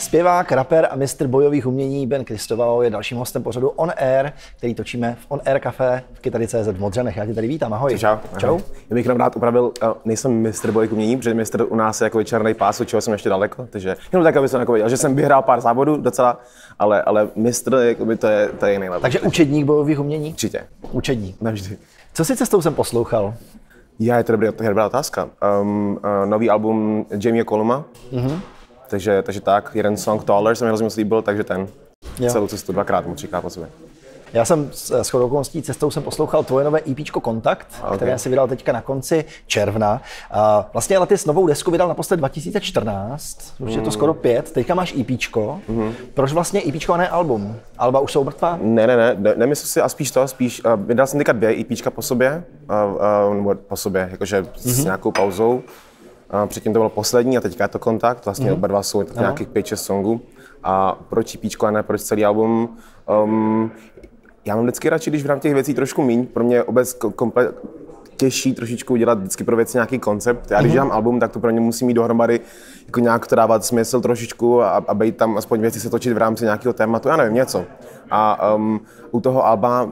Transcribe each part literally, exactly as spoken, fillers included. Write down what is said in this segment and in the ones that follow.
Zpěvák, rapper a mistr bojových umění Ben Cristovao je dalším hostem pořadu On Air, který točíme v On Air Café v Kytary tečka cé zet v Modřanech. Já tě tady vítám, ahoj. Čau. Čau. Já bych jenom rád upravil, nejsem mistr bojových umění, protože mistr u nás je jako černý pás, od čeho jsem ještě daleko, takže jenom tak, aby jsem jako věděl, že jsem vyhrál pár závodů docela, ale, ale mistr, jakoby, to je, to je jiný level. Takže učedník bojových umění? Určitě. Učedník. Navždy. Co si cestou jsem poslouchal? Já, je to dobrý, to je dobrá otázka. Um, uh, nový album Jamie Columa, mm-hmm. takže, takže tak, jeden song Taller se mi hrozně moc líbil, takže ten jo. Celou cestu dvakrát mu říká po sobě. Já jsem s shodou okolností cestou jsem poslouchal tvoje nové EPčko Kontakt, okay. které si vydal teďka na konci června. A vlastně ale ty s novou desku vydal naposled dva tisíce čtrnáct, už je to skoro pět, teďka máš EPčko. Mm. Proč vlastně EPčko a ne album? Alba už jsou mrtvá? Ne, ne, ne, ne nemyslím si a spíš to, spíš, uh, vydal jsem teďka dvě EPčka po sobě, uh, uh, po sobě, jakože mm-hmm. s nějakou pauzou. Uh, předtím to bylo poslední a teďka je to Kontakt, vlastně mm-hmm. oba dva jsou no. nějakých pět šest songů. A proč EPčko a ne proč celý album? Um, Já mám vždycky radši, když vrám těch věcí trošku míň. Pro mě obec komplet těžší trošičku udělat vždycky pro věci nějaký koncept. Já když mm-hmm. dělám album, tak to pro ně musí mít dohromady jako nějak to dávat smysl trošičku a, a být tam aspoň věci se točit v rámci nějakého tématu, já nevím, něco. A um, u toho alba,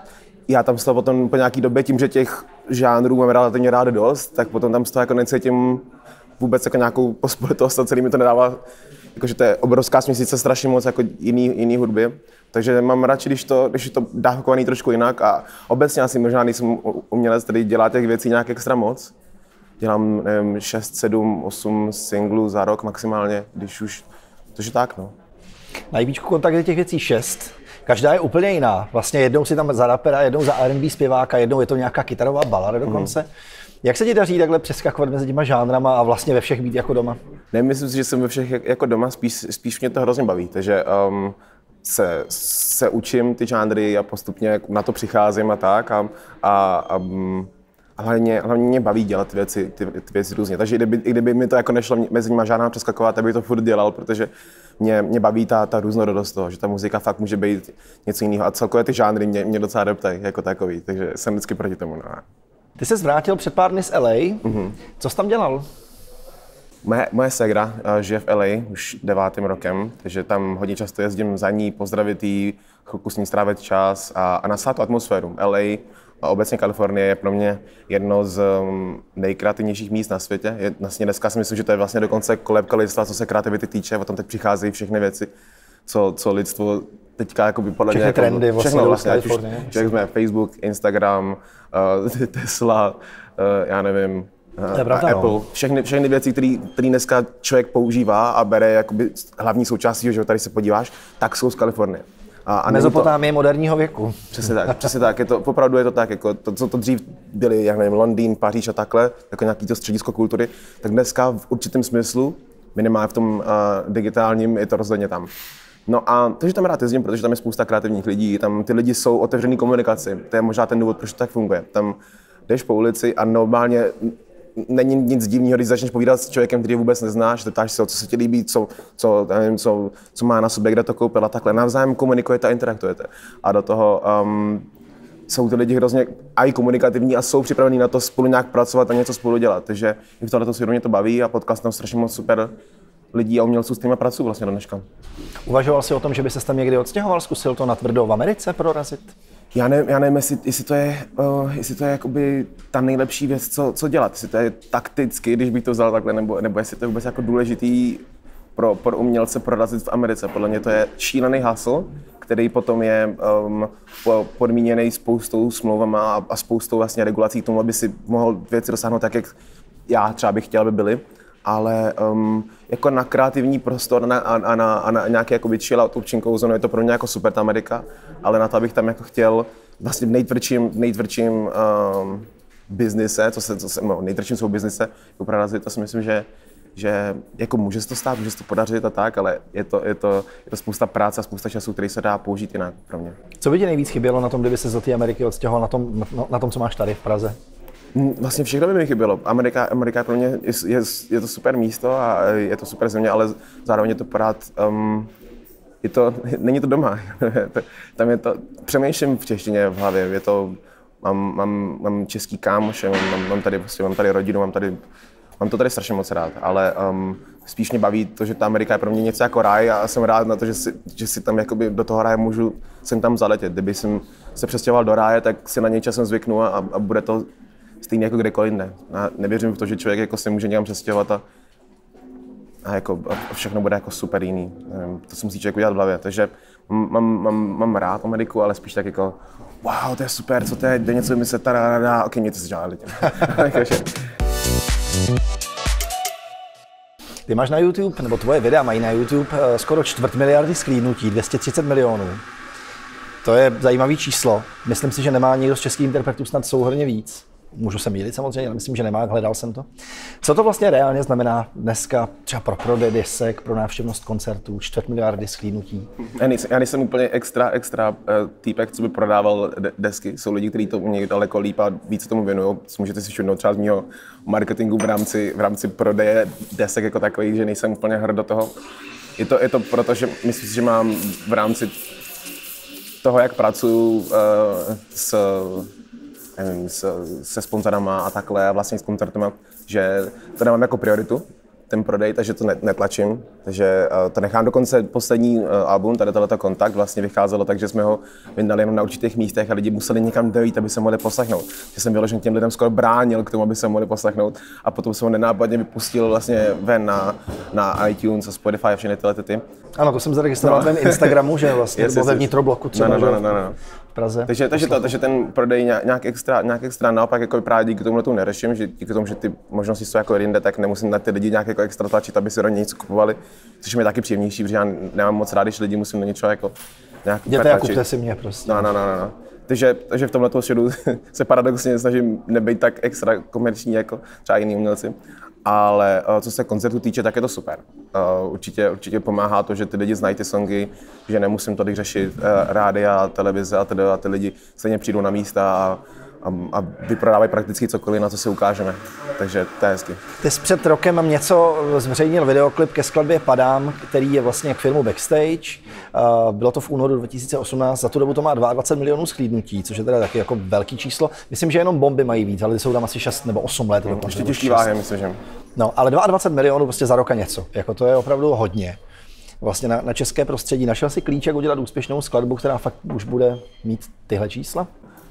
já tam z toho potom po nějaký době, tím, že těch žánrů mám relativně rád dost, tak potom tam z toho jako necítím vůbec jako nějakou pospolitost a celý mi to nedává, jakože to je obrovská směsice strašně moc jako jiný, jiný hudby. Takže mám radši, když, to, když je to dávkovaný trošku jinak a obecně asi možná nejsem umělec, který dělá těch věcí nějak extra moc. Dělám, nevím, šest, sedm, osm singlů za rok maximálně, když už, takže tak, no. Na EPčku Kontakt je těch věcí šest. Každá je úplně jiná. Vlastně jednou si tam za rapera, jednou za R and B zpěváka, jednou je to nějaká kytarová balada dokonce. Mm. Jak se ti daří takhle přeskakovat mezi těma žánrama a vlastně ve všech být jako doma? Nemyslím si, že jsem ve všech jako doma, spíš, spíš mě to hrozně baví, takže um, se, se učím ty žánry a postupně na to přicházím a tak a, a, a, a hlavně, hlavně mě baví dělat věci, ty, ty věci různě. Takže i kdyby, i kdyby mi to jako nešlo mezi nimi žádná přeskakovat, tak bych to furt dělal, protože mě, mě baví ta, ta různorodost toho, že ta muzika fakt může být něco jiného a celkově ty žánry mě, mě docela doptají jako takový, takže jsem vždycky proti tomu. No. Ty ses vrátil před pár dny z L A, mm-hmm. Co jsi tam dělal? Moje, moje ségra uh, žije v L A už devátým rokem, takže tam hodně často jezdím za ní, pozdravit jí, chvilku s ní strávit čas a, a nasát tu atmosféru. L A a obecně Kalifornie je pro mě jedno z um, nejkreativnějších míst na světě. Je, vlastně dneska si myslím, že to je vlastně dokonce kolébka lidstva, co se kreativity týče, o tom teď přicházejí všechny věci, co, co lidstvo teďka jakoby podle všechny mě... trendy, jako, všechno vlastně, ať už všechno jsme Facebook, Instagram, uh, Tesla, uh, já nevím, To je pravda, Apple, no. všechny, všechny věci, které dneska člověk používá a bere jakoby hlavní součástí, že tady se podíváš, tak jsou z Kalifornie. A, a Mezopotámie to... moderního věku. Přesně tak, přesně tak. Je to, opravdu je to tak, jako to, co to dřív byly, jak nevím, Londýn, Paříž a takhle, jako nějaký to středisko kultury, tak dneska v určitém smyslu, minimálně v tom uh, digitálním, je to rozhodně tam. No a takže tam rád jezdím, protože tam je spousta kreativních lidí, tam ty lidi jsou otevřený komunikaci, to je možná ten důvod, proč to tak funguje. Tam jdeš po ulici a normálně není nic divného, když začneš povídat s člověkem, který vůbec neznáš, zeptáš se, co se ti líbí, co, co, nevím, co, co má na sobě, kde to koupil a takhle. Navzájem komunikujete a interaktujete. A do toho um, jsou ty lidi hrozně i komunikativní a jsou připravení na to spolu nějak pracovat a něco spolu dělat. Takže i v tohleto světě mě to baví a potkal jsem strašně moc super lidí a umělců, s kterými pracuji vlastně do dneška. Uvažoval jsi o tom, že by se tam někdy odstěhoval, zkusil to natvrdo v Americe prorazit? Já nevím, já nevím jestli, jestli to je, uh, jestli to je jakoby ta nejlepší věc, co, co dělat. Jestli to je takticky, když bych to vzal takhle, nebo, nebo jestli to je vůbec jako důležitý pro, pro umělce prorazit v Americe. Podle mě to je šílený hustle, který potom je um, podmíněný spoustou smlouvama a, a spoustou vlastně regulací k tomu, aby si mohl věci dosáhnout tak, jak já třeba bych chtěl, aby byly. Ale um, jako na kreativní prostor na, a, a, na, a na nějaký jako chill out určinkou zónu je to pro mě jako super ta Amerika, ale na to, abych tam jako chtěl vlastně v nejtvrdším, nejtvrdším um, biznise, co se, co se, no, nejtvrdším svou biznise jako prorazit, to si myslím, že, že jako může se to stát, může se to podařit a tak, ale je to, je to, je to spousta práce a spousta času, který se dá použít jinak pro mě. Co by ti nejvíc chybělo na tom, kdyby se z té Ameriky odstěhoval na tom, na, na tom, co máš tady v Praze? Vlastně všechno by mi chybělo. Amerika, Amerika pro mě je, je, je to super místo a je to super země, ale zároveň je to pořád, um, je to, není to doma. Tam je to, přemýšlím v češtině v hlavě, je to, mám, mám, mám český kámoše, mám, mám, tady, prostě, mám tady rodinu, mám tady mám to tady strašně moc rád, ale um, spíš mě baví to, že ta Amerika je pro mě něco jako ráj a jsem rád na to, že si, že si tam jakoby do toho ráje můžu sem tam zaletět. Kdyby jsem se přestěhoval do ráje, tak si na něj časem zvyknu a, a bude to stejně jako kdekoliv jinde. Já nevěřím v to, že člověk jako se může někam přestěhovat a, a, jako, a všechno bude jako super jiný. Nevím, to si musí člověk udělat v hlavě. Takže mám, mám, mám rád Ameriku, ale spíš tak jako wow, to je super, co to je, jde něco vymyslet, tararara, ok, mě to si dělali. Ty máš na YouTube, nebo tvoje videa mají na YouTube skoro čtvrt miliardy shlídnutí, dvě stě třicet milionů. To je zajímavý číslo. Myslím si, že nemá nikdo z českých interpretů snad souhrnně víc. Můžu se mýlit samozřejmě, ale myslím, že nemá, hledal jsem to. Co to vlastně reálně znamená dneska třeba pro prodej desek, pro návštěvnost koncertů, čtvrt miliardy shlídnutí? Já nejsem, já nejsem úplně extra, extra uh, týpek, co by prodával de- desky. Jsou lidi, kteří to umějí daleko líp a víc tomu věnují. Můžete si všimnout třeba z mého marketingu v rámci, v rámci prodeje desek jako takových, že nejsem úplně hrd do toho. Je to, je to proto, že myslím si, že mám v rámci toho, jak pracuji uh, s nevím, se, se sponzorama a takhle a vlastně s koncertama, že to nemám jako prioritu, ten prodej, takže to netlačím. Takže uh, to nechám dokonce poslední uh, album, tady tohleto Kontakt, vlastně vycházelo tak, že jsme ho vydali jenom na určitých místech a lidi museli někam dojít, aby se mohli poslechnout. Že jsem vyloženě těm lidem skoro bránil k tomu, aby se mohli poslechnout a potom jsem ho nenápadně vypustil vlastně ven na, na iTunes a Spotify a všechny tyhle ty. Ano, to jsem zaregistroval no. v Instagramu, že vlastně, yes, nebo ve vnitrobloku třeba, no, no, no, no, no. v Praze. Takže, takže, to, takže ten prodej nějak extra, nějak extra naopak jako právě díky tomu to neřeším, že díky tomu, že ty možnosti jsou jako jinde, tak nemusím na ty lidi nějak jako extra tlačit, aby si do něj něco kupovali, což mi je taky příjemnější, protože já nemám moc rád, když lidi musím do něčeho jako nějak jděte a kupte si mě prostě. No, no, no, no. Takže, takže v tomhle šedu se paradoxně snažím nebejt tak extra komerční jako třeba jiní umělci. Ale co se koncertu týče, tak je to super. Určitě, určitě pomáhá to, že ty lidi znají ty songy, že nemusím tolik řešit rádia, televize a tedy a ty lidi stejně přijdou na místa a, a, a vyprodávají prakticky cokoliv, na co si ukážeme. Takže to je hezky. Ty jsi před rokem něco zveřejnil videoklip ke skladbě Padám, který je vlastně k filmu Backstage. Bylo to v únoru dva tisíce osmnáct, za tu dobu to má dvacet dva milionů shlídnutí, což je teda taky jako velký číslo. Myslím, že jenom Bomby mají víc, ale ty jsou tam asi šest nebo osm let. No, ještě těžký váhy, myslím, že. No, ale dvacet dva milionů prostě za roka něco, jako to je opravdu hodně. Vlastně na, na české prostředí. Našel si klíč, jak udělat úspěšnou skladbu, která fakt už bude mít tyhle čísla?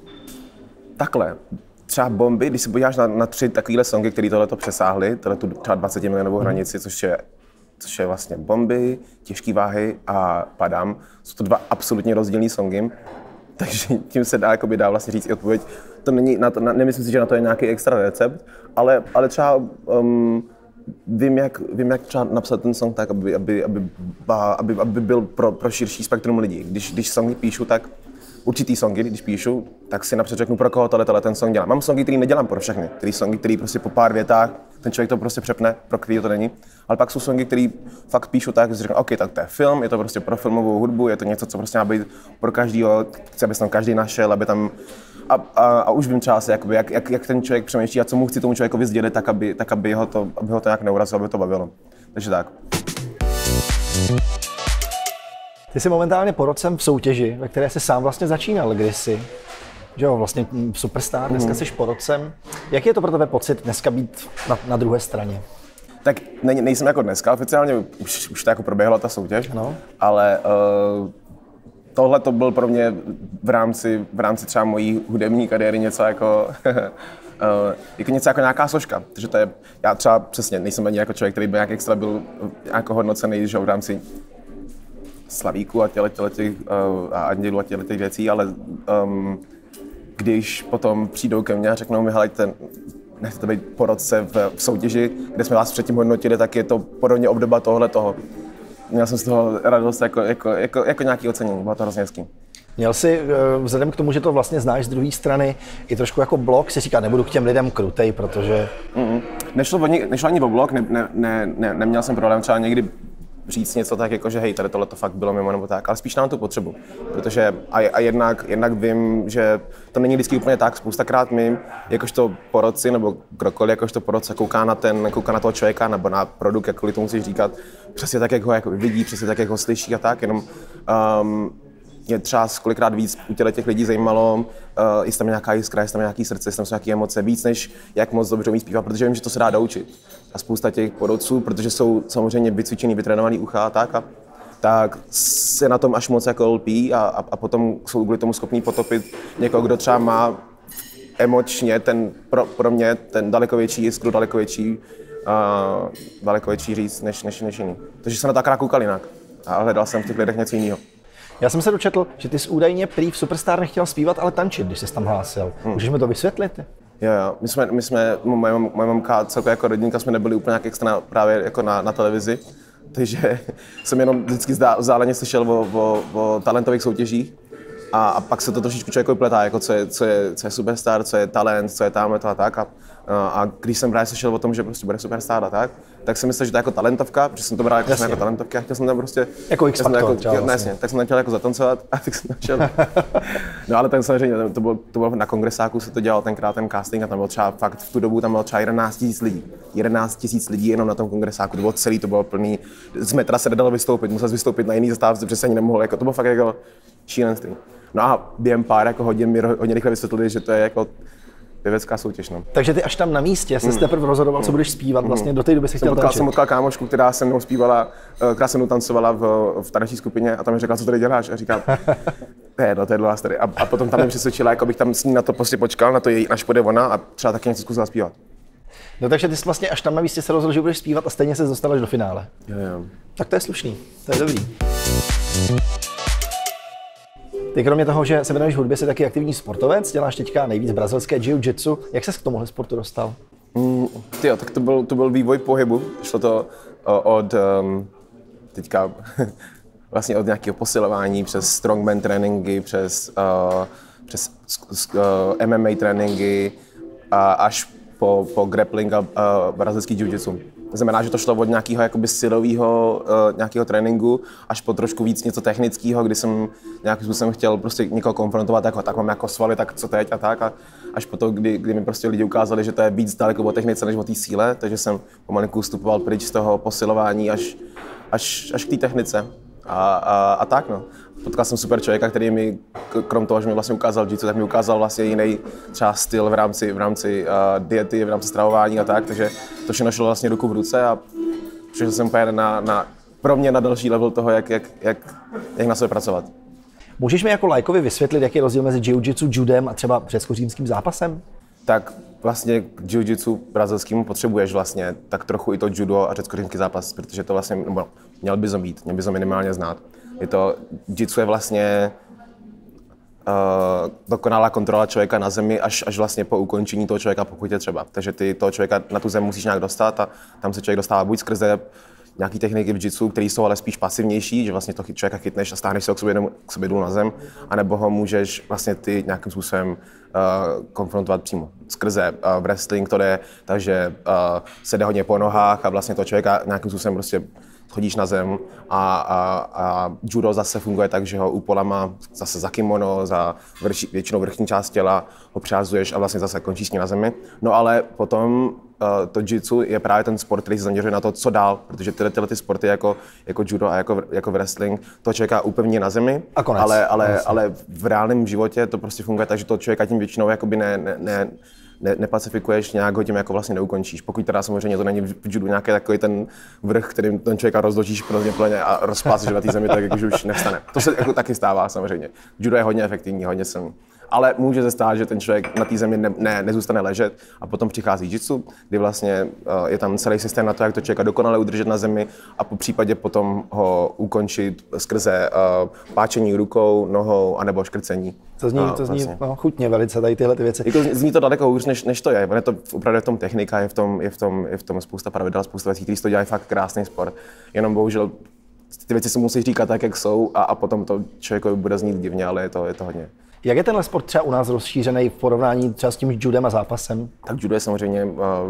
Takhle. Třeba Bomby, když se podíváš na, na tři takovéhle songy, které tohleto přesáhly, tohleto třeba dvacet milionovou hranici, což je, což je vlastně Bomby, Těžký váhy a Padám. Jsou to dva absolutně rozdílné songy, takže tím se dá, jakoby, dá vlastně říct i odpověď. To není, na to, na, nemyslím si, že na to je nějaký extra recept, ale, ale třeba um, vím, jak, vím, jak třeba napsat ten song tak, aby, aby, aby, aby, aby byl pro, pro širší spektrum lidí. Když, když songy píšu, tak určitý songy, když píšu, tak si napřed řeknu, pro koho tohle, tohle ten song dělám. Mám songy, který nedělám pro všechny. Který songy, který prostě po pár větách ten člověk to prostě přepne, pro který to není. Ale pak jsou songy, který fakt píšu tak, že si řeknu, OK, tak to je film, je to prostě pro filmovou hudbu, je to něco, co prostě má být pro každýho, chci, aby se tam každý našel, aby tam a, a, a už vím třeba asi, jakoby, jak, jak, jak ten člověk přemýšlí a co mu chci tomu člověkovi sdělit, tak aby, tak aby, ho to, aby ho to nějak neurazilo, aby to bavilo. Takže tak. Ty jsi momentálně porotcem v soutěži, ve které jsi sám vlastně začínal kdysi. Že jo, vlastně superstar, dneska jsi porotcem. Jaký je to pro tebe pocit dneska být na, na druhé straně? Tak ne, nejsem jako dneska, oficiálně už, už to jako proběhla ta soutěž, no. Ale uh, tohle to byl pro mě v rámci, v rámci třeba mojí hudební kariéry něco jako, uh, jako něco jako nějaká složka. Takže to je, já třeba přesně nejsem ani jako člověk, který by nějak extra byl jako hodnocený, že v rámci Slavíku a těle, těle těch, uh, a Andělu a těle těch věcí, ale um, když potom přijdou ke mně a řeknou mi, helejte, nechcete být porotce v, v soutěži, kde jsme vás předtím hodnotili, tak je to podobně obdoba tohle toho. Měl jsem z toho radost jako, jako, jako, jako nějaký ocenění, bylo to hrozně hezký. Měl jsi, vzhledem k tomu, že to vlastně znáš z druhé strany, i trošku jako blok, si říká, nebudu k těm lidem krutej, protože... Mm-mm. Nešlo, nešlo ani o blok, ne, ne, ne, ne, neměl jsem problém třeba někdy říct něco tak, jako že hej, tady tohle to fakt bylo mimo nebo tak, ale spíš nám tu potřebu, protože a, a jednak, jednak vím, že to není vždycky úplně tak, spoustakrát my, jakožto porotci nebo kdokoliv, jakožto porotce kouká na ten, kouká na toho člověka nebo na produkt, jakkoliv to musíš říkat, přesně tak, jak ho jako vidí, přesně tak, jak ho slyší a tak, jenom um, mě třeba kolikrát víc u těch lidí zajímalo, uh, jestli tam je nějaká jiskra, jestli tam je nějaký srdce, jestli tam jsou nějaké emoce, víc než jak moc dobře umí zpívat, protože vím, že to se dá doučit. A spousta těch porodců, protože jsou samozřejmě vycvičený, vytrénovaný ucha a tak, a, tak se na tom až moc jako lpí a, a, a potom jsou kvůli tomu schopní potopit někoho, kdo třeba má emočně ten, pro, pro mě ten daleko větší jiskru, daleko větší, uh, daleko větší říct než, než, než jiný. Takže jsem na to akorát koukal jinak a hledal jsem v těch lidech něco jiného. Já jsem se dočetl, že ty jsi údajně prý v Superstar nechtěl zpívat, ale tančit, když jsi tam hlásil. Hmm. Můžeš mi to vysvětlit? Jo, jo. My jsme, my jsme moje, moje mamka celkově jako rodinka jsme nebyli úplně nějak extra právě jako na, na televizi, takže jsem jenom vždycky vzdáleně slyšel o, o, o talentových soutěžích a, a pak se to trošičku člověk vypletá, jako co je, co, je, co je Superstar, co je talent, co je tamhle to a tak. A, a když jsem právě slyšel o tom, že prostě bude Superstar a tak, tak jsem myslel, že to je jako talentovka, protože jsem to bral jako, jako talentovka a chtěl jsem tam prostě... Jako X-Factor jako, třeba vlastně. Tak jsem tam chtěl jako zatancovat a tak jsem tam šel. No ale ten samozřejmě, to bylo, to bylo na kongresáku, se to dělal tenkrát ten casting a tam bylo třeba fakt v tu dobu tam bylo třeba jedenáct tisíc lidí. jedenáct tisíc lidí jenom na tom kongresáku, to bylo celý, to bylo plný, z metra se nedalo vystoupit, musel vystoupit na jiný zastávce, protože se ani nemohl, jako to bylo fakt jako šílenství. No a během pár jako hodin mi hodně rychle vysvětlili, že to je jako pěvecká soutěž. No. Takže ty až tam na místě jsi mm. teprve rozhodoval, co budeš zpívat, vlastně do té doby si chtěl potkal, tančit. Jsem potkal kámošku, která se mnou zpívala, která se mnou tancovala v, v taneční skupině a tam mi řekla, co tady děláš a říkám, to je, no, to je dlouhá story. A, a potom tam mi přesvědčila, jako bych tam s ní na to prostě počkal, na to její, až půjde ona a třeba taky něco zkusila zpívat. No takže ty jsi vlastně až tam na místě se rozhodl, že budeš zpívat a stejně se dostal až do finále. Jo, jo. Tak to je slušný, to je dobrý. Ty kromě toho, že se věnuješ hudbě, jsi taky aktivní sportovec, děláš teďka nejvíc brazilské jiu-jitsu. Jak ses k tomuhle sportu dostal? Mm, tyjo, tak to byl, to byl vývoj pohybu. Šlo to o, od um, teďka vlastně od nějakého posilování přes strongman tréninky, přes, uh, přes uh, M M A tréninky a až po, po grappling a uh, brazilský jiu-jitsu. To znamená, že to šlo od nějakého jakoby silového uh, nějakého tréninku až po trošku víc něco technického, kdy jsem nějakým způsobem chtěl prostě někoho konfrontovat, jako tak mám jako svaly, tak co teď a tak. A až po to, kdy, kdy mi prostě lidi ukázali, že to je víc daleko o technice než o té síle, takže jsem pomalinku vstupoval pryč z toho posilování až, až, až k té technice. A, a, a tak no. Potkal jsem super člověka, který mi, krom toho, že mi vlastně ukázal jiu-jitsu, tak mi ukázal vlastně jiný třeba styl v rámci, v rámci uh, diety, v rámci stravování a tak, takže to všechno šlo vlastně ruku v ruce a přišel jsem úplně na, na, pro mě na další level toho, jak, jak, jak, jak na sebe pracovat. Můžeš mi jako lajkovi vysvětlit, jaký je rozdíl mezi jiu-jitsu, judem a třeba řecko-římským zápasem? Tak vlastně k jiu-jitsu brazilskému potřebuješ vlastně tak trochu i to judo a řecko-římský zápas, protože to vlastně, no, měl by to být, měl by to minimálně znát. Je to, jiu-jitsu je vlastně uh, dokonalá kontrola člověka na zemi až, až vlastně po ukončení toho člověka, pokud je třeba. Takže ty toho člověka na tu zem musíš nějak dostat a tam se člověk dostává buď skrze nějaký techniky v jiu-jitsu, které jsou ale spíš pasivnější, že vlastně toho člověka chytneš a stáhneš se k sobě, k sobě dolů na zem, anebo ho můžeš vlastně ty nějakým způsobem uh, konfrontovat přímo. Skrze uh, wrestling to jde, takže uh, se jde hodně po nohách a vlastně toho člověka nějakým způsobem prostě chodíš na zem a, a, a judo zase funguje tak, že ho úpolama zase za kimono, za vrši, většinou vrchní část těla ho přihazuješ a vlastně zase končíš s ní na zemi. No ale potom uh, to jiu-jitsu je právě ten sport, který se zaměřuje na to, co dál, protože tyhle, tyhle ty sporty jako, jako judo a jako, jako wrestling, toho člověka upevní na zemi, a konec. ale, ale, ale v reálném životě to prostě funguje tak, že toho člověka tím většinou jakoby ne, ne, ne Ne, nepacifikuješ, nějak ho tím jako vlastně neukončíš. Pokud teda samozřejmě to není v judu nějaký takový ten vrch, kterým ten člověka rozložíš prostě plně a rozpásíš na té zemi, tak jakože už nestane. To se jako taky stává samozřejmě. Judo je hodně efektivní, hodně silný. Ale může se stát, že ten člověk na té zemi ne, ne, nezůstane ležet a potom přichází jiu-jitsu, kdy vlastně uh, je tam celý systém na to, jak to člověka dokonale udržet na zemi a po případě potom ho ukončit skrze uh, páčení rukou, nohou anebo škrcení. To zní, no, to zní vlastně. no, chutně velice tady tyhle ty věci. Jako zní to daleko hůř, než, než to je. Je to opravdu v tom technika, je v tom, je v tom, je v tom spousta pravidel, spousta věcí, které to dělají fakt krásný sport. Jenom bohužel ty věci si musí říkat tak, jak jsou a, a potom to člověkovi bude znít divně, ale je to, je to hodně. Jak je tenhle sport třeba u nás rozšířený v porovnání třeba s tím judem a zápasem? Tak judo je samozřejmě,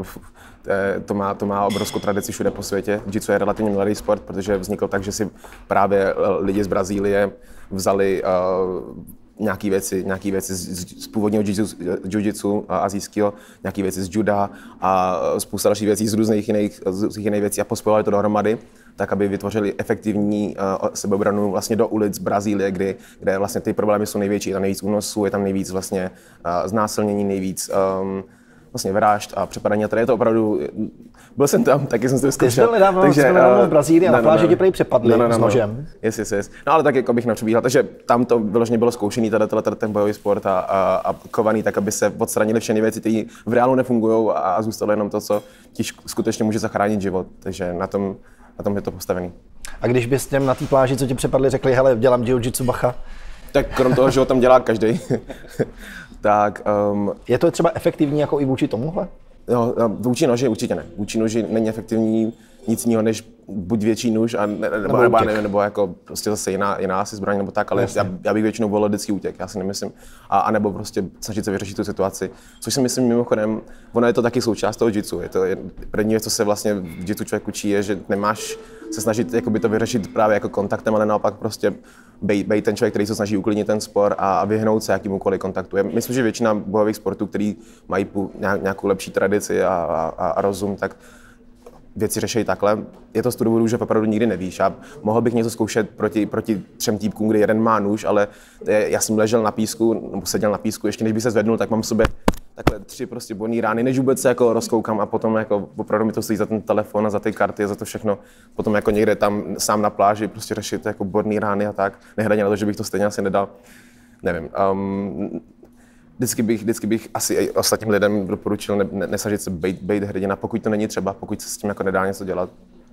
to má, to má obrovskou tradici všude po světě. Jiu-jitsu je relativně mladý sport, protože vznikl tak, že si právě lidi z Brazílie vzali nějaké věci, nějaké věci z, z původního jiu-jitsu asijského, nějaké věci z juda a spousta dalších věcí z různých jiných, z jiných věcí a pospojovali to dohromady. tak aby vytvořili efektivní uh, sebeobranu vlastně do ulic Brazílie, kdy, kde vlastně ty problémy jsou největší, je tam nejvíc únosů, je tam nejvíc vlastně uh, znásilnění, nejvíc um, vlastně vražd a přepadání. A tady je to opravdu, byl jsem tam, taky jsem to vyzkoušel. Ty jsi byl nedávno, takže, jsme nedávno v Brazílii a na pláži tě prý přepadli no, no, no, s nožem. Yes, yes, yes. No ale tak jako bych nepřebíhal, takže tam to vyloženě bylo zkoušený, tady, tady, tady ten bojový sport a, a, a kovaný, tak aby se odstranili všechny věci, které v reálu nefungují a, a zůstalo jenom to, co ti skutečně může zachránit život. Takže na tom, na tom je to postavený. A když bys těm na té pláži, co tě přepadli, řekli, hele, dělám jiu-jitsu, bacha? Tak krom toho, že ho tam dělá každý. Tak, um, je to třeba efektivní jako i vůči tomuhle? No, vůči noži určitě ne. Vůči noži není efektivní nic jiného než buď větší nůž, a ne, nebo, nebo, nebo, nebo jako prostě zase jiná, jiná asi zbraň nebo tak, ale já, já bych většinou volil vždycky útěk, já si nemyslím. A, a nebo prostě snažit se vyřešit tu situaci. Což si myslím mimochodem, ono je to taky součást toho jitsu. Je to je, první věc, co se vlastně v jitsu člověk učí, je, že nemáš se snažit jakoby to vyřešit právě jako kontaktem, ale naopak prostě bejt, bejt ten člověk, který se snaží uklidnit ten spor a, a vyhnout se jakýmukoliv kontaktu. Já myslím, že většina bojových sportů, který mají nějakou lepší tradici a, a, a rozum, tak věci řeší takhle. Je to z toho důvodu, že opravdu nikdy nevíš. Já mohl bych něco zkoušet proti, proti třem týpkům, kdy jeden má nůž, ale já jsem ležel na písku, nebo seděl na písku, ještě než by se zvednul, tak mám v sobě takhle tři prostě bolné rány, než vůbec se jako rozkoukám a potom jako opravdu mi to stojí za ten telefon a za ty karty a za to všechno. Potom jako někde tam sám na pláži prostě řešit jako bolné rány a tak. Nehledě na to, že bych to stejně asi nedal. Nevím. Um, Vždycky bych, vždycky bych asi i ostatním lidem doporučil ne, ne, nesnažit se bejt, bejt hrdina, pokud to není třeba, pokud se s tím jako nedá něco dělat.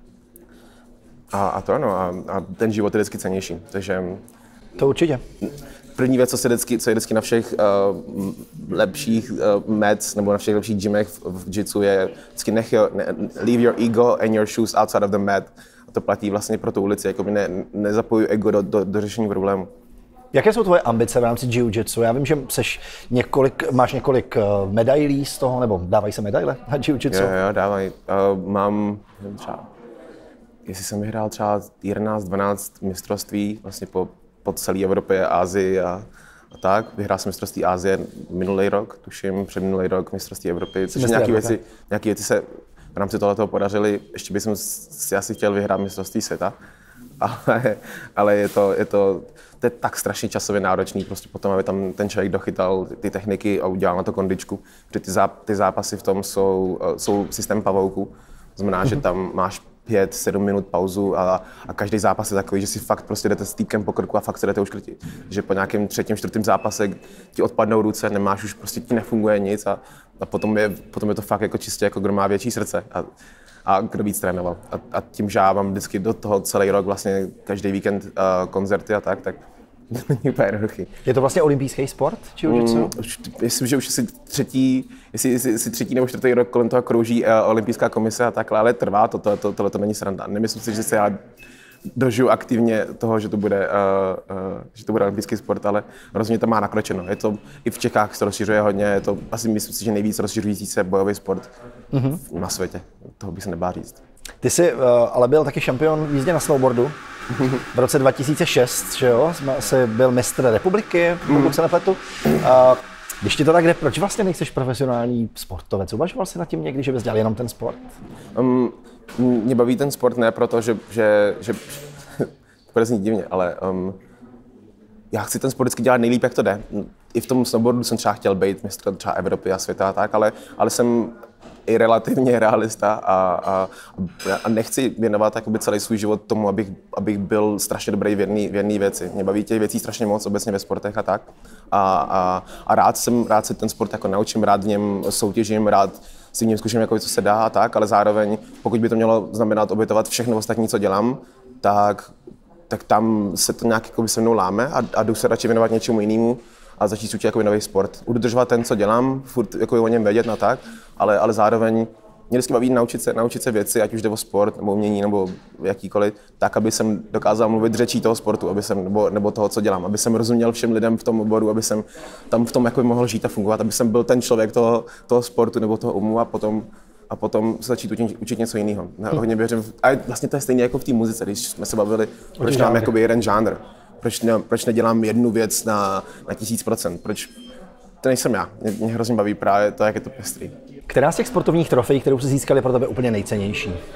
A, a to ano, a, a ten život je vždycky cennější, takže... To určitě. První věc, co, se vždycky, co je vždycky na všech uh, lepších uh, meds nebo na všech lepších gymech v, v jitsu je vždycky nech jo, ne, leave your ego and your shoes outside of the mat. A to platí vlastně pro tu ulici, jako ne, nezapojuj ego do, do, do řešení problému. Jaké jsou tvoje ambice v rámci jiu-jitsu? Já vím, že seš několik, máš několik medailí z toho, nebo dávají se medaile na jiu-jitsu? Jo, jo, dávají. Uh, mám třeba, jestli jsem vyhrál třeba jedenáct dvanáct mistrovství vlastně po, po celé Evropě, Asii a, a tak. Vyhrál jsem mistrovství Asie minulý rok, tuším, předminulý rok mistrovství Evropy, což nějaké věci, nějaké věci se v rámci tohoto podařily. Ještě bych si asi chtěl vyhrát mistrovství světa, ale, ale je to, je to to je tak strašně časově náročný, prostě potom, aby tam ten člověk dochytal ty techniky a udělal na to kondičku, protože ty, záp, ty zápasy v tom jsou, jsou systém pavouku, znamená, mm-hmm. že tam máš pět, sedm minut pauzu a, a každý zápas je takový, že si fakt prostě jdete s týpkem po krku a fakt se jdete uškrtit. Že po nějakém třetím, čtvrtém zápase ti odpadnou ruce, nemáš už, prostě ti nefunguje nic a, a potom, je, potom je to fakt jako čistě jako kdo má větší srdce. A, a kdo víc trénoval. A, a tím, že já mám vždycky do toho celý rok, vlastně každý víkend uh, koncerty a tak, tak není úplně jednoduchý. Je to vlastně olympijský sport, jiu-jitsu? Mm, myslím, že už asi třetí, jestli, jestli, jestli třetí nebo čtvrtý rok kolem toho krouží uh, olympijská komise a takhle, ale trvá to, to, to, tohle to není sranda. Nemyslím si, že se já dožiju aktivně toho, že to bude, uh, uh, že to bude olympijský sport, ale rozhodně to má nakročeno. Je to i v Čechách se rozšiřuje hodně, je to asi myslím si, že nejvíc rozšiřující se bojový sport mm-hmm. na světě. Toho bych se nebál říct. Ty jsi uh, ale byl taky šampion v jízdě na snowboardu. V roce dva tisíce šest, že jo, jsi byl mistr republiky, pokud mm. se nepletu. Uh, když ti to tak jde, proč vlastně nejseš profesionální sportovec? Uvažoval jsi nad tím někdy, že bys dělal jenom ten sport? Um, mě baví ten sport ne proto, že, že, že to bude znít divně, ale um, já chci ten sport vždycky dělat nejlíp, jak to jde. I v tom snowboardu jsem třeba chtěl být mistr třeba Evropy a světa a tak, ale, ale jsem i relativně realista a, a, a nechci věnovat jakoby celý svůj život tomu, abych, abych byl strašně dobrý v jedné v jedné věci. Mě baví těch věcí strašně moc, obecně ve sportech a tak. A, a, a rád, jsem, rád se ten sport jako naučím, rád v něm soutěžím, rád si v něm zkuším, jako co se dá a tak, ale zároveň, pokud by to mělo znamenat obětovat všechno ostatní, co dělám, tak, tak tam se to nějak jako se mnou láme a, a jdu se radši věnovat něčemu jinému a začít učit jako nový sport. Udržovat ten, co dělám, furt jako o něm vědět na tak, ale, ale zároveň mě vždycky baví naučit se, naučit se věci, ať už jde o sport, nebo umění, nebo jakýkoliv, tak, aby jsem dokázal mluvit řečí toho sportu, aby jsem, nebo, nebo toho, co dělám, aby jsem rozuměl všem lidem v tom oboru, aby jsem tam v tom jako mohl žít a fungovat, aby jsem byl ten člověk toho, toho sportu nebo toho umu a potom a potom se začít učit, učit něco jiného. Hm. Hodně věřím, a vlastně to je stejně jako v té muzice, když jsme se bavili, proč mám jakoby jeden žánr, proč, ne, proč nedělám jednu věc na, na tisíc procent, proč to nejsem já, mě, mě hrozně baví právě to, jak je to pestrý. Která z těch sportovních trofejí, kterou jsi získal, je pro tebe úplně nejcennější?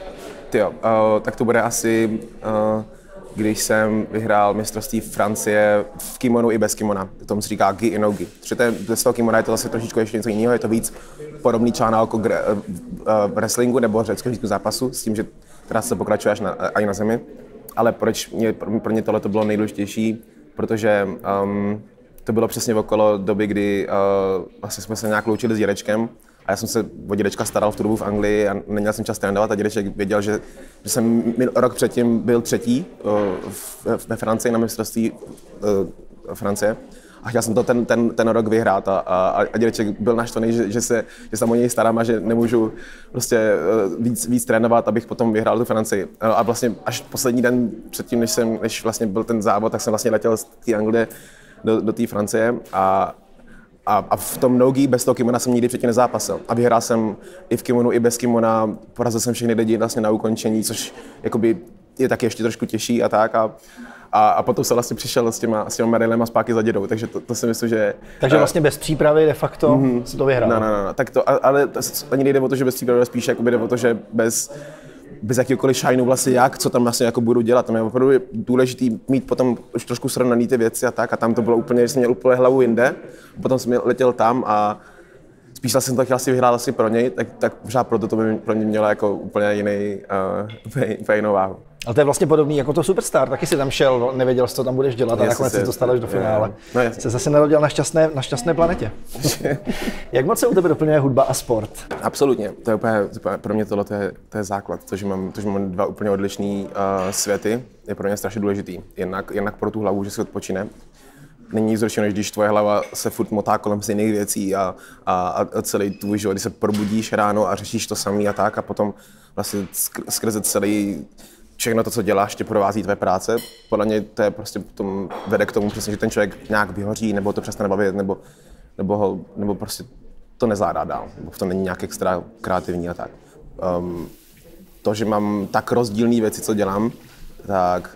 Tyjo, uh, tak to bude asi, uh, když jsem vyhrál mistrovství Francie v kimonu i bez kimona. Tomu se říká gi i no gi. Protože ten, bez toho kimona je to zase trošičku ještě něco jiného, je to víc podobný článek jako gre, uh, uh, wrestlingu nebo řecko-říčskému zápasu, s tím, že teda se pokračuje až na, ani na zemi. Ale proč mě, pro mě tohle to bylo nejdůležitější, protože um, to bylo přesně okolo doby, kdy uh, vlastně jsme se nějak loučili s dědečkem a já jsem se o dědečka staral v tu dobu v Anglii a neměl jsem čas trénovat a dědeček věděl, že, že jsem rok předtím byl třetí uh, v, ve Francii na mistrovství uh, Francie a chtěl jsem to ten, ten, ten rok vyhrát a, a, a dědeček byl naštvaný, že, že, se, že se o něj starám a že nemůžu prostě uh, víc, víc trénovat, abych potom vyhrál tu Francii. A vlastně až poslední den předtím, než, jsem, než vlastně byl ten závod, tak jsem vlastně letěl z té Anglie do, do té Francie a, a, a v tom no gi bez toho kimona jsem nikdy předtím nezápasil. A vyhrál jsem i v kimonu, i bez kimona, porazil jsem všechny lidi vlastně na ukončení, což jakoby je taky ještě trošku těžší a tak. A, a, a potom jsem vlastně přišel s těma, s těma medailema zpátky za dědou, takže to, to si myslím, že... Takže vlastně bez přípravy de facto mm-hmm. si to vyhrál. No, no, no, tak to, ale to, ani nejde o to, že bez přípravy, spíš jakoby jde o to, že bez... bez jakýkoliv šajnu vlastně jak, co tam vlastně jako budu dělat. Tam je opravdu důležitý mít potom už trošku srovnaný ty věci a tak a tam to bylo úplně, že jsem měl úplně hlavu jinde, potom jsem letěl tam a spíš jsem to chtěl asi vyhrát asi pro něj, tak, tak možná proto to by pro mě mělo jako úplně jiný, uh, úplně, úplně jinou váhu. Ale to je vlastně podobný jako to Superstar, taky si tam šel, nevěděl jsi, co tam budeš dělat a nakonec si to dostal až do finále. No, jsi zase narodil na šťastné, na šťastné planetě. Jak moc se u tebe doplňuje hudba a sport? Absolutně, to je úplně, pro mě tohle to je, to je základ, to, že mám, to, že mám dva úplně odlišné uh, světy, je pro mě strašně důležitý. Jednak, jednak pro tu hlavu, že si odpočine. Není nic horšího, než když tvoje hlava se furt motá kolem stejných věcí a, a, a celý tvůj život, když se probudíš ráno a řešíš to samý a tak a potom vlastně skrze celý všechno to, co děláš, tě provází tvé práce. Podle mě to je prostě tom, vede k tomu přesně, že ten člověk nějak vyhoří, nebo to přestane bavit, nebo, nebo, ho, nebo prostě to nezvládá dál, nebo v tom není nějak extra kreativní a tak. Um, to, že mám tak rozdílné věci, co dělám, tak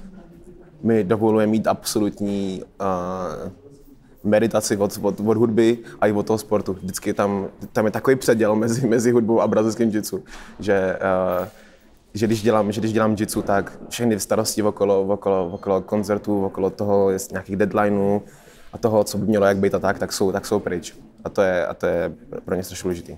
mi dovoluje mít absolutní uh, meditaci od, od, od hudby a i od toho sportu. Vždycky tam, tam je takový předěl mezi, mezi hudbou a brazilským jiu-jitsu, že uh, Že když, dělám, že když dělám jiu-jitsu, tak všechny starosti okolo, okolo, okolo koncertů, okolo toho nějakých deadlineů a toho, co by mělo jak být a tak, tak jsou, tak jsou pryč. A to je, a to je pro ně strašně důležitý.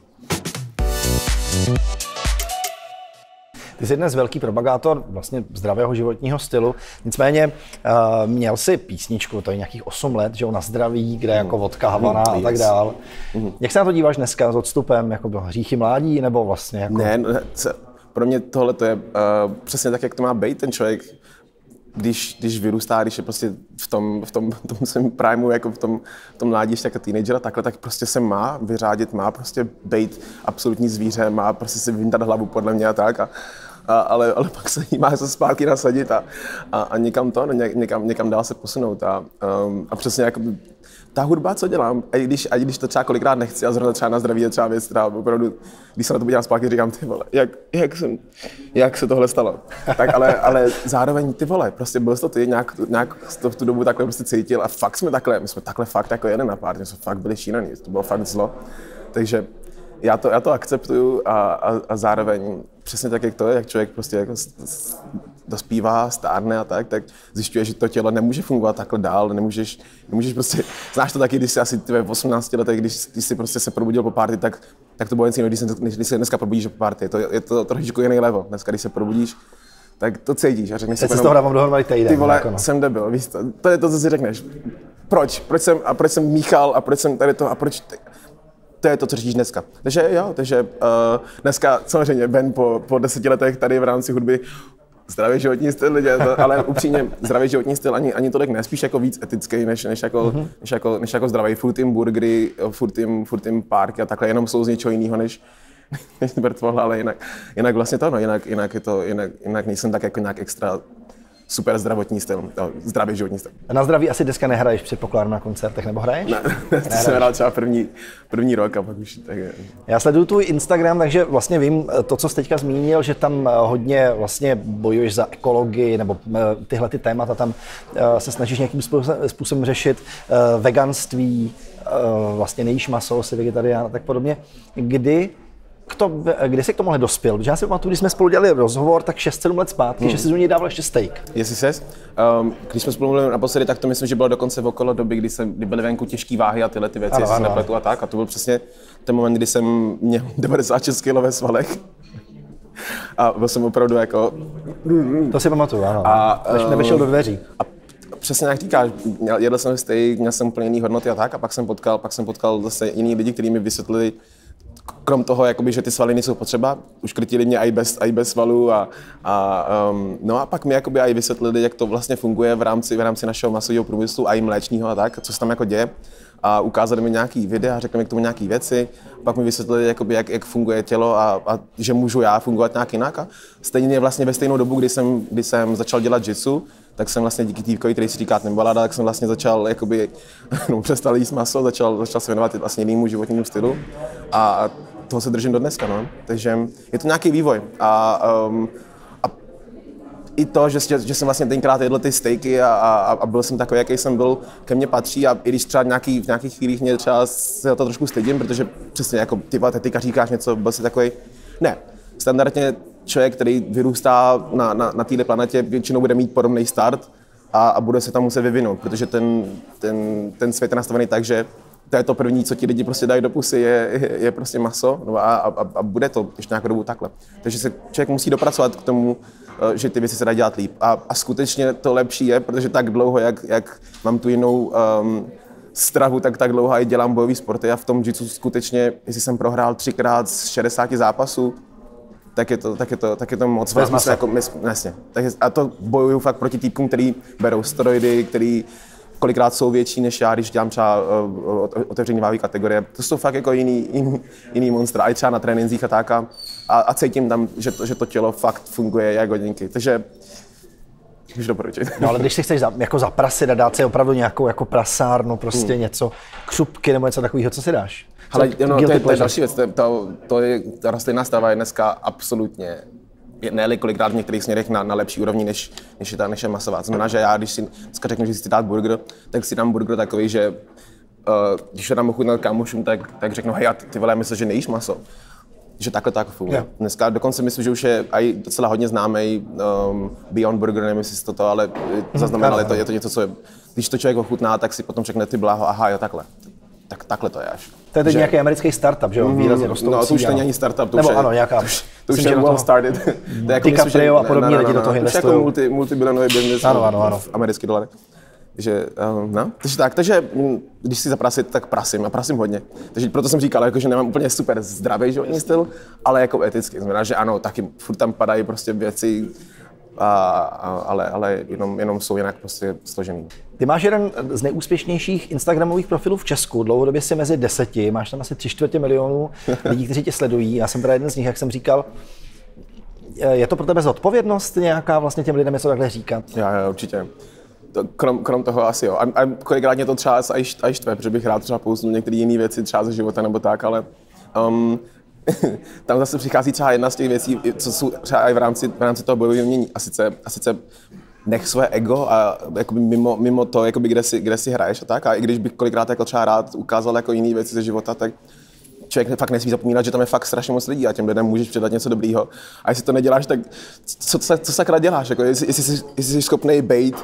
Ty jsi dnes velký propagátor vlastně zdravého životního stylu, nicméně uh, měl jsi písničku, to je nějakých osm let, že jo, na zdraví, kde jako vodka, Havana a tak dál. Mm. Jak se na to díváš dneska s odstupem, jako bylo hříchy mládí, nebo vlastně jako... Ne, ne pro mě tohle to je uh, přesně tak, jak to má být ten člověk, když, když vyrůstá, když je prostě v tom, v tom, v tom svém primu, jako v tom, v tom mládí, jako teenagera, takhle, tak prostě se má vyřádit, má prostě být absolutní zvíře, má prostě si vyndat hlavu podle mě a tak, a, a, ale, ale pak se jí má se zpátky nasadit a, a, a někam to, ně, někam, někam dál se posunout a, um, a přesně jako ta hudba, co dělám, a i když, a když to třeba kolikrát nechci a zrovna třeba na zdraví je třeba věc, která opravdu, když se na to podívám zpátky, říkám, ty vole, jak, jak, jsem, jak se tohle stalo. Tak ale, ale zároveň, ty vole, prostě byl jsi to ty, nějak, nějak to v tu dobu takhle prostě cítil a fakt jsme takhle, my jsme takhle fakt jako jeden na pár, my jsme fakt byli šílený, to bylo fakt zlo. Takže já to, já to akceptuju a, a, a zároveň přesně tak, jak to je, jak člověk prostě jako dospívá, stárne a tak, tak zjišťuje, že to tělo nemůže fungovat takhle dál, nemůžeš, nemůžeš prostě, znáš to taky, když jsi asi v osmnácti letech, když, když jsi prostě se probudil po party, tak, tak to bylo něco jiného, když, když, když se dneska probudíš po party, to, je to trošičku jiný level, dneska když se probudíš, tak to cítíš a řekneš si, teď se z toho dávám dohromady týden. Ty vole, jako no. Jsem debil, víš to, to je to, co si řekneš, proč, proč jsem, a proč jsem míchal a proč jsem tady to a proč, to je to, co řešíš dneska. Takže jo, takže uh, dneska samozřejmě Ben po, po deseti letech tady v rámci hudby zdravý životní styl, lidi, ale upřímně zdravý životní styl ani, ani tolik ne, spíš jako víc etický, než, než, jako, mm-hmm. než, jako, než jako zdravý. Furt jim burgery, furt jim, furt jim párky a takhle, jenom jsou z něčeho jiného, než, než mrtvola, ale jinak, jinak vlastně to, no, jinak, jinak, je to, jinak, jinak nejsem tak jako nějak extra super zdravotní styl, no, zdravý životní styl. Na zdraví asi dneska nehraješ, předpokládám, na koncertech, nebo hraješ? Ne, ne to jsem hrál třeba první, první rok a pak už tak je. Já sleduju tvůj Instagram, takže vlastně vím to, co jsi teďka zmínil, že tam hodně vlastně bojuješ za ekologii, nebo tyhle ty témata tam se snažíš nějakým způsobem řešit, veganství, vlastně nejíš maso, jsi vegetarián a tak podobně. Kdy to, kdy jsi k tomuhle dospěl? Protože já si pamatuju, když jsme spolu dělali rozhovor, tak šest sedm let zpátky, hmm. že jsi z něj dával ještě steak. Jestli ses, um, když jsme spolu mluvili naposledy, tak to myslím, že bylo dokonce okolo doby, kdy, jsem, kdy byly venku těžké váhy a tyhle ty věci, ano, jestli ano, se nepletu a tak. A to byl přesně ten moment, kdy jsem měl devadesát šest kilo ve svalech. A byl jsem opravdu jako... To si pamatuju, ano. A, Než nevešel do dveří. A přesně jak říkáš, jedl jsem steak, měl jsem úplně jiný hodnoty a tak, a pak jsem potkal, pak jsem potkal zase jiný lidi, kteří mi vysvětlili, krom toho, jakoby, že ty svaly nejsou potřeba, uškrtili mě i bez, i bez svalů a, a um, no a pak mi jakoby i vysvětlili, jak to vlastně funguje v rámci, v rámci našeho masového průmyslu a i mléčního a tak, co se tam jako děje. A ukázali mi nějaký videa, řekli mi k tomu nějaké věci, pak mi vysvětlili, jakoby, jak, jak funguje tělo a, a že můžu já fungovat nějak jinak. A stejně vlastně ve stejnou dobu, kdy jsem, kdy jsem začal dělat jitsu, tak jsem vlastně díky týpkovi, který si říká Timbalada, tak jsem vlastně začal jakoby, no, přestal jíst maso, začal, začal se věnovat vlastně jinému životnímu stylu a toho se držím do dneska, no. Takže je to nějaký vývoj a, um, a i to, že, že jsem vlastně tenkrát jedl ty steaky a, a, a byl jsem takový, jaký jsem byl, ke mně patří a i když třeba nějaký, v nějakých chvílích mě třeba se o to trošku stydím, protože přesně jako ty teďka říkáš něco, byl jsi takový, ne, standardně člověk, který vyrůstá na, na, na této planetě, většinou bude mít podobný start a, a bude se tam muset vyvinout, protože ten, ten, ten svět je nastavený tak, že to je to první, co ti lidi prostě dají do pusy, je, je, je prostě maso no a, a, a bude to ještě nějakou dobu takhle. Takže se člověk musí dopracovat k tomu, že ty věci se dají dělat líp. A, a skutečně to lepší je, protože tak dlouho, jak, jak mám tu jinou um, stravu, tak tak dlouho i dělám bojový sporty a v tom jitsu skutečně, jestli jsem prohrál třikrát z šedesáti zápasů, tak je to, tak je to, tak je to moc. Bez masa. Jako, jasně. Tak je, a to bojuju fakt proti týpkům, který berou steroidy, který kolikrát jsou větší než já, když dělám třeba uh, otevření váhové kategorie. To jsou fakt jako jiný, jiný, jiný monstra, i třeba na trénincích a tak. A, a cítím tam, že to, že to tělo fakt funguje jak hodinky. Takže můžu doporučit. No ale když si chceš za, jako zaprasit a dát si opravdu nějakou jako prasárnu, prostě hmm. něco, křupky nebo něco takového, co si dáš? Ale no, to, je, to je další věc, to, to, to je, ta rostlinná strava je dneska absolutně, ne-li kolikrát v některých směrech na, na lepší úrovni, než, než, je ta, než je masová. To znamená, že já, když si dneska řeknu, že si chci dát burger, tak si dám burger takový, že uh, když se dám ochutnat kámošům, tak, tak řeknu, hej, ty, ty vole, myslíš, že nejíš maso? Že takhle tak funguje. Yeah. Dneska dokonce myslím, že už je aj docela hodně známý um, Beyond Burger, nevím, jestli jsi to, ale zaznamenali, je to, je to něco, co je, když to člověk ochutná, tak si potom řekne, ty bláho, aha, jo, takhle. Tak takhle to je až. To je teď že... nějaký americký startup, že jo, výrazně rostoucí. No to už není ani startup, to nebo už je, ano, nějaká, to už, to už je well started. To je jako DiCaprio a podobně lidi do toho investují. To je jako multi, multibilionový business ano, ano, ano. v amerických dolarech. Takže, um, no, takže tak, takže když si zaprasit, tak prasím a prasím hodně. Takže proto jsem říkal, jako, že nemám úplně super zdravý životní styl, ale jako etický. Znamená, že ano, taky furt tam padají prostě věci, A, a, ale, ale jenom, jenom jsou jinak prostě složený. Ty máš jeden z nejúspěšnějších instagramových profilů v Česku, dlouhodobě si mezi deseti, máš tam asi tři čtvrtě milionů lidí, kteří tě sledují. Já jsem teda jeden z nich, jak jsem říkal. Je to pro tebe zodpovědnost nějaká vlastně těm lidem něco takhle říkat? Já, já určitě. To, krom, krom toho asi jo. A, a kolikrát mě to třeba aj štve, protože bych rád třeba pousnul některé jiné věci třeba ze života nebo tak, ale um, tam zase přichází třeba jedna z těch věcí, co jsou třeba i v rámci, v rámci toho bojového umění. A sice, a sice nech své ego a jakoby mimo, mimo to, jakoby kde, si, kde si hraješ a tak. A i když bych kolikrát jako třeba rád ukázal jako jiné věci ze života, tak člověk fakt nesmí zapomínat, že tam je fakt strašně moc lidí a těm lidem můžeš předat něco dobrýho. A jestli to neděláš, tak co, co, co sakra děláš? Jako, jestli, jestli, jsi, jestli jsi schopný bejt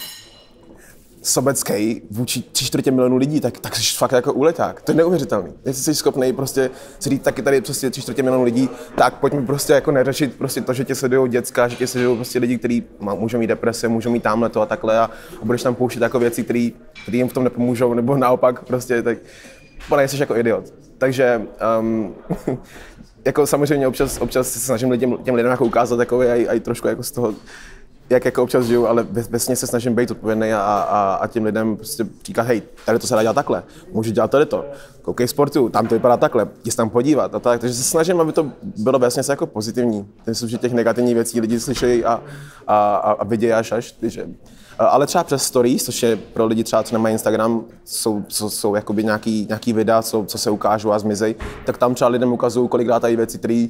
sobecký vůči tři čtvrtě milionů lidí, tak, tak jsi fakt jako úleták. To je neuvěřitelný. Jestli jsi schopný prostě si říct taky tady prostě tři čtvrtě milionů lidí, tak pojďme prostě jako neřešit prostě to, že tě sledují děcka, že tě sledují prostě lidi, kteří můžou mít deprese, můžou mít tamhle to a takhle a, a budeš tam pouštět jako věci, které jim v tom nepomůžou, nebo naopak prostě, tak pane, jsi jako idiot. Takže um, jako samozřejmě občas, občas se snažím lidem, těm lidem jako ukázat jako aj, aj trošku jako z toho, jak jako občas žiju, ale vesně se snažím být odpovědný a, a, a těm lidem prostě říkat, hej, tady to se dá dělat takhle, můžu dělat tady to, koukej sportu, tam to vypadá takhle, jdi se tam podívat a tak, takže se snažím, aby to bylo vesně jako pozitivní. Myslím, že těch negativních věcí lidi slyšejí a, a, a vidějí až až, takže. Ale třeba přes stories, což je pro lidi třeba, co nemají Instagram, jsou, jsou, jsou jakoby nějaký, nějaký videa, co, co se ukážou a zmizej, tak tam třeba lidem ukazují kolikrát i věci, které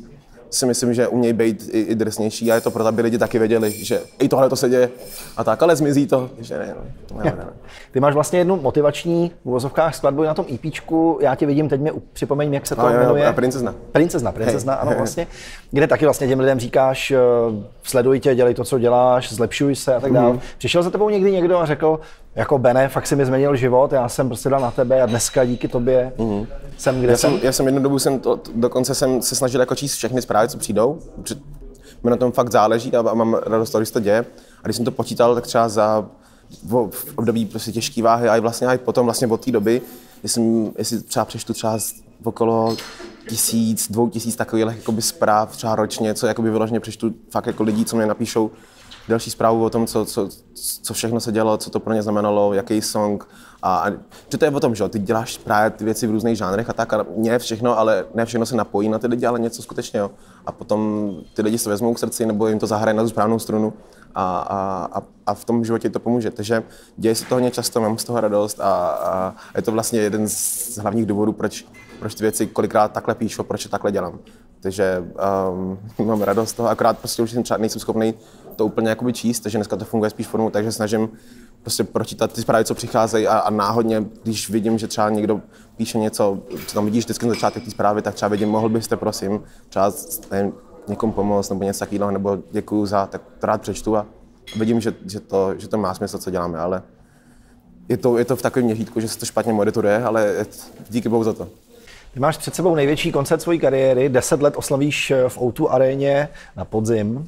si myslím, že umějí být i, i drsnější a je to proto, aby lidi taky věděli, že i tohle to se děje a tak, ale zmizí to, že ne, no, ne, ne. Ty máš vlastně jednu motivační v uvozovkách skladbu na tom EPčku, já tě vidím, teď mi připomeň, jak se to jmenuje. A Princezna. Princezna, Princezna, hey, ano vlastně, kde taky vlastně těm lidem říkáš, sleduj tě, dělej to, co děláš, zlepšuj se a tak dále. Mm. Přišel za tebou někdy někdo a řekl, jako Bene, fakt si mi změnil život, já jsem prostě dal na tebe a dneska díky tobě mm. jsem kde já jsem. jsem. Já jsem jednu dobu, jsem to, dokonce jsem se snažil jako číst všechny zprávy, co přijdou, mi na tom fakt záleží a, a mám radost, když to děje. A když jsem to počítal, tak třeba za v období prostě těžké váhy a i vlastně i potom vlastně od té doby, jestli, jestli třeba přečtu třeba okolo tisíc, dvou tisíc takových jakoby zpráv třeba ročně, co jakoby vyloženě přečtu fakt jako lidí, co mě napíšou další zprávu o tom, co, co, co všechno se dělo, co to pro ně znamenalo, jaký song. A, a že to je o tom, že ty děláš právě ty věci v různých žánrech a tak a ne všechno, ale ne všechno se napojí na ty lidi, ale něco skutečně, jo. A potom ty lidi se vezmou k srdci nebo jim to zahraje na tu správnou strunu a, a, a v tom životě to pomůže. Takže děje se to hodně často, mám z toho radost a, a je to vlastně jeden z hlavních důvodů, proč, proč ty věci kolikrát takhle píšu, proč je takhle dělám. Takže um, mám radost z toho, akorát prostě už jsem třeba nejsem schopný to úplně jakoby číst, takže dneska to funguje spíš formou, takže snažím prostě pročítat ty zprávy, co přicházejí a, a náhodně, když vidím, že třeba někdo píše něco, co tam vidíš vždycky na začátek té zprávy, tak třeba vidím, mohl byste prosím třeba nevím, někomu pomoct nebo něco takového, nebo děkuju za, tak to rád přečtu a vidím, že, že, to, že to má smysl, co děláme, ale je to, je to v takovém měřítku, že se to špatně monitoruje, ale díky bohu za to. Ty máš před sebou největší koncert své kariéry, deset let oslavíš v ó dva aréně na podzim.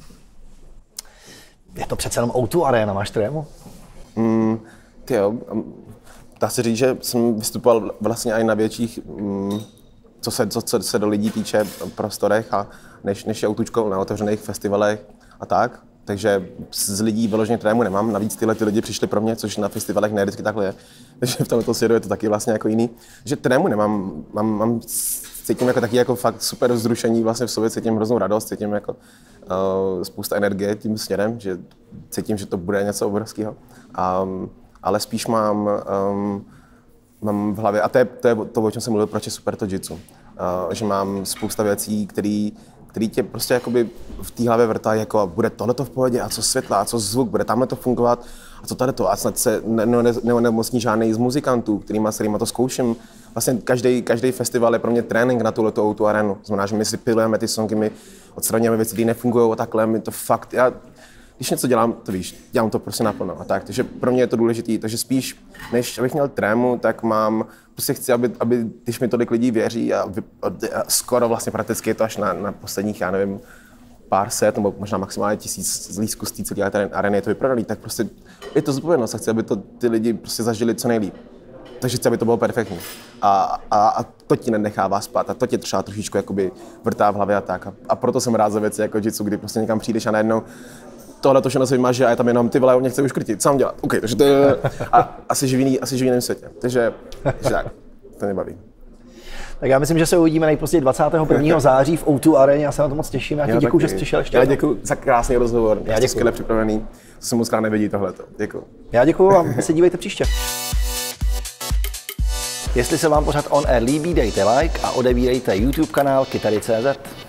Je to přece jenom ó dva aréna, máš trému? Mm, ty jo, dá se říct, že jsem vystupoval vlastně i na větších, mm, co, se, co, co se do lidí týče, prostorech, a než, než je Outučko na otevřených festivalech a tak. Takže z lidí vyloženě trému nemám, navíc tyhle ty lidi přišli pro mě, což na festivalech ne vždycky takhle je. Takže v tomto světu je to taky vlastně jako jiný. Že trému nemám, mám, mám, cítím jako taky jako fakt super vzrušení vlastně v sobě, cítím hroznou radost, cítím jako uh, spousta energie tím směrem, že cítím, že to bude něco obrovského. Um, ale spíš mám, um, mám v hlavě, a to je to, je to o čem jsem mluvil, proč je super to jitsu. Uh, že mám spousta věcí, které který tě prostě jakoby v té hlavě vrtají, jako bude tohleto v pohodě, a co světla, a co zvuk, bude tamhle to fungovat, a co tady to, a snad se neonemocní žádný z muzikantů, kterýma, s kterýma to zkouším. Vlastně každý, každý festival je pro mě trénink na tuhleto ó dva arénu. Znamená, že my si pilujeme ty songy, my odstraňujeme věci, které nefungují a takhle, my to fakt, já, když něco dělám, to víš, dělám to prostě naplno a tak, takže pro mě je to důležité, takže spíš, než abych měl trému, tak mám, prostě chci, aby, aby když mi tolik lidí věří a, vy, a skoro vlastně prakticky je to až na, na posledních, já nevím, pár set, nebo možná maximálně tisíc lístků z té celé arény je to vyprodaný, tak prostě je to zodpovědnost a chci, aby to ty lidi prostě zažili co nejlíp. Takže chci, aby to bylo perfektní. A, a, a to ti nenechává spát a to tě třeba trošičku jakoby vrtá v hlavě a tak. A, a proto jsem rád za věci jako jitsu, kdy prostě někam přijdeš a najednou tohle to všechno se vymaže a je tam jenom ty vole, on mě chce uškrtit, co mám dělat? OK, takže to je, a asi živý, asi živý v jiném světě. Takže, takže tak, to mě baví. Tak já myslím, že se uvidíme nejpozději dvacátého prvního září v ó dva aréně, já se na to moc těším. Já ti děkuju, že jsi přišel ještě. Já děkuju za krásný rozhovor, já děkuju. Skvěle připravený, to jsem moc krát nevidí tohleto. Děkuju. Já děkuju a my se dívejte příště. Jestli se vám pořad On Air líbí, dejte like a odebírejte YouTube kanál Kytary tečka cé zet.